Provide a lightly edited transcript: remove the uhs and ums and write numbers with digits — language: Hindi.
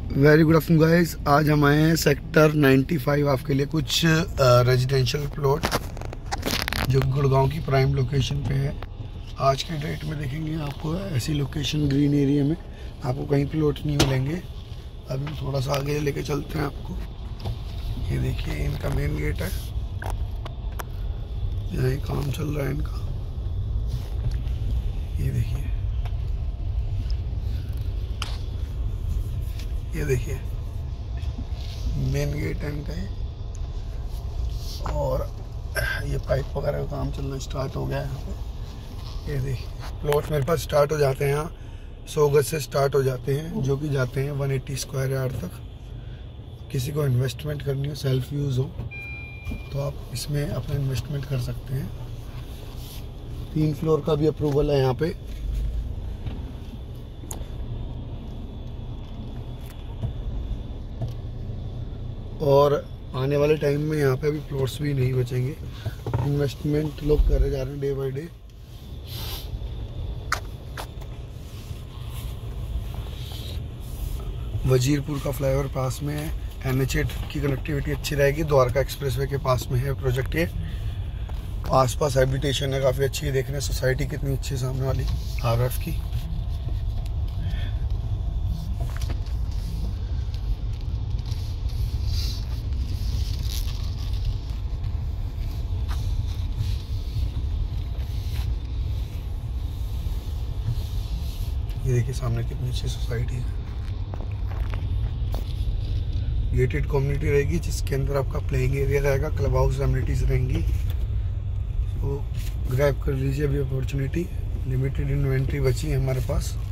Very good afternoon guys. आज हम आए हैं सेक्टर 95 आपके लिए कुछ रेजिडेंशियल प्लॉट जो गुड़गांव की प्राइम लोकेशन पे है। आज के डेट में देखेंगे आपको ऐसी लोकेशन ग्रीन एरिया में आपको कहीं प्लॉट नहीं मिलेंगे। अभी थोड़ा सा आगे लेके चलते हैं आपको। ये देखिए इनका मेन गेट है, यहाँ काम चल रहा है इनका। ये देखिए मेन गेट है इनका है, और ये पाइप वगैरह का काम चलना स्टार्ट हो गया है यहाँ पे। ये देखिए प्लॉट मेरे पास स्टार्ट हो जाते हैं यहाँ 100 गज से स्टार्ट हो जाते हैं, जो कि जाते हैं 180 स्क्वायर यार्ड तक। किसी को इन्वेस्टमेंट करनी हो, सेल्फ यूज़ हो, तो आप इसमें अपना इन्वेस्टमेंट कर सकते हैं। 3 फ्लोर का भी अप्रूवल है यहाँ पे। और आने वाले टाइम में यहाँ पे अभी प्लॉट्स भी नहीं बचेंगे। इन्वेस्टमेंट लोग करे जा रहे हैं डे बाय डे। वजीरपुर का फ्लाईओवर पास में है, NH8 की कनेक्टिविटी अच्छी रहेगी। द्वारका एक्सप्रेसवे के पास में है प्रोजेक्ट ये। आसपास हैबिटेशन है काफ़ी अच्छी, देखने सोसाइटी कितनी अच्छी है सामने वाली RF की। ये देखिए सामने कितनी अच्छी सोसाइटी है। गेटेड कम्युनिटी रहेगी जिसके अंदर आपका प्लेइंग एरिया रहेगा, क्लब हाउस एमिनिटीज रहेंगी। तो ग्रैब कर लीजिए अभी अपॉर्चुनिटी। लिमिटेड इन्वेंट्री बची है हमारे पास।